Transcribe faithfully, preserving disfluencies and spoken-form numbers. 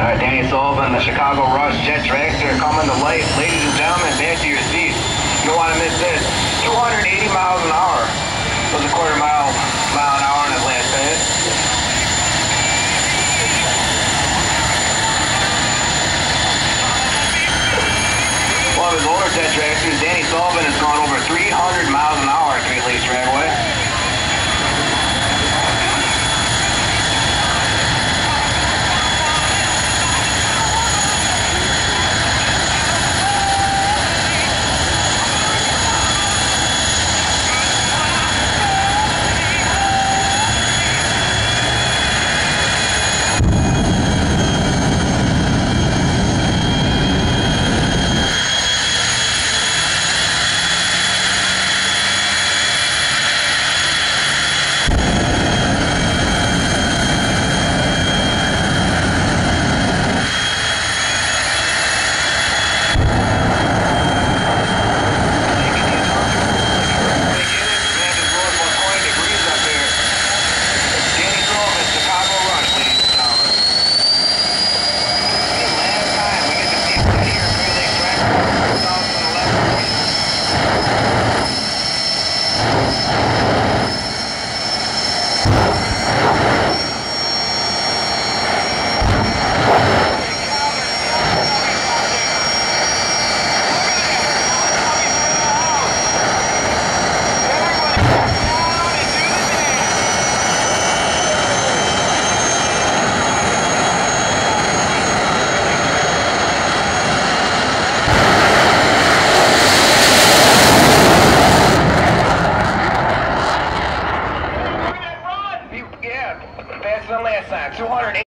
Alright, Danny Sullivan, the Chicago Rush Jet Dragster coming to life. Ladies and gentlemen, back to your seats. You don't want to miss this. two hundred eighty miles an hour. So it's a quarter mile, mile an hour in his last minute. One of his older Jet Dragsters, Danny Sullivan, has gone over